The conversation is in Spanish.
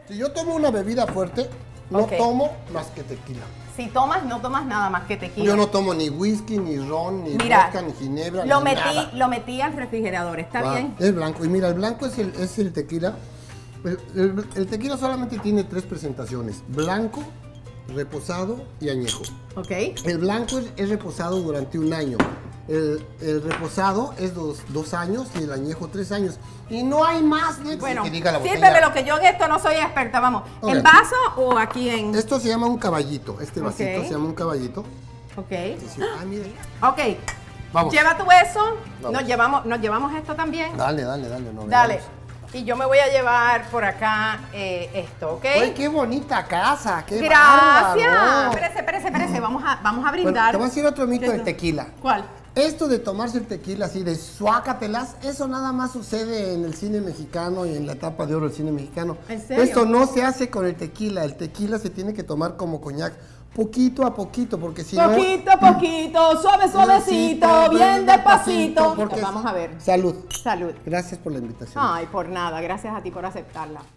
Si yo tomo una bebida fuerte, no Ok. tomo más que tequila. Si tomas, no tomas nada más que tequila. Yo no tomo ni whisky, ni ron, ni Mira, vodka, ni ginebra, lo ni metí, nada. lo metí al refrigerador, ¿está Va, bien? es blanco. Y mira, el blanco es el tequila. El tequila solamente tiene 3 presentaciones. Blanco, reposado y añejo. Ok. El blanco es reposado durante 1 año. El reposado es 2 años y el añejo 3 años. Y no hay más, Lexi, Bueno, que diga la botella. sírveme lo que yo en esto no soy experta, vamos. Ok. ¿En vaso o aquí en...? Esto se llama un caballito. Este vasito Ok. se llama un caballito. Ok. Sí, sí. Ah, mire. Ok. Vamos. Lleva tú eso. Vamos. Nos llevamos esto también. Dale. No, Dale. veamos. Y yo me voy a llevar por acá esto, ¿ok? ¡Ay, qué bonita casa! ¡Qué Gracias. bárbaro! Espérese. Vamos a Bueno, brindar. te voy a decir otro mito del tequila. ¿Cuál? Esto de tomarse el tequila así de suácatelas, eso nada más sucede en el cine mexicano y en la etapa de oro del cine mexicano. ¿En serio? Esto no se hace con el tequila se tiene que tomar como coñac, poquito a poquito, porque si no... Poquito a poquito, suavecito, bien despacito. porque- Vamos a ver. Salud. Salud. Gracias por la invitación. Ay, por nada. Gracias a ti por aceptarla.